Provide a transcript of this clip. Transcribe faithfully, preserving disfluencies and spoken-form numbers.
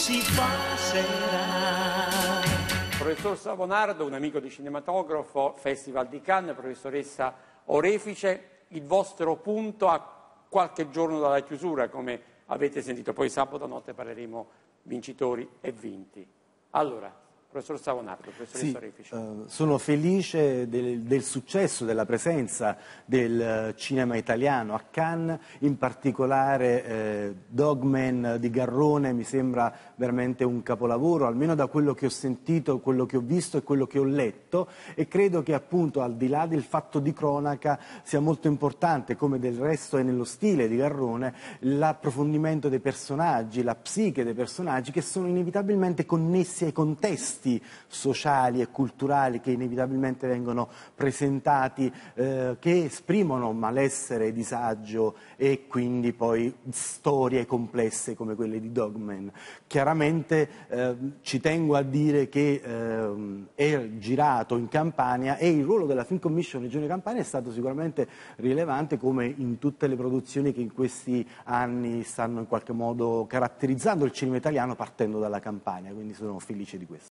si passerà. Professor Savonardo, un amico di cinematografo, Festival di Cannes, professoressa Orefice, il vostro punto a qualche giorno dalla chiusura, come avete sentito, poi sabato notte parleremo vincitori e vinti. Allora, professor Savonardo, professoressa Sì, Orefice. eh, sono felice del, del successo, della presenza del cinema italiano a Cannes, in particolare eh, Dogman di Garrone mi sembra veramente un capolavoro, almeno da quello che ho sentito, quello che ho visto e quello che ho letto, e credo che appunto al di là del fatto di cronaca sia molto importante, come del resto è nello stile di Garrone, l'approfondimento dei personaggi, la psiche dei personaggi che sono inevitabilmente connessi ai contesti sociali e culturali che inevitabilmente vengono presentati, eh, che esprimono malessere, disagio e quindi poi storie complesse come quelle di Dogman. Chiaramente eh, ci tengo a dire che eh, è girato in Campania e il ruolo della Film Commission Regione Campania è stato sicuramente rilevante, come in tutte le produzioni che in questi anni stanno in qualche modo caratterizzando il cinema italiano partendo dalla Campania, quindi sono felice di questo.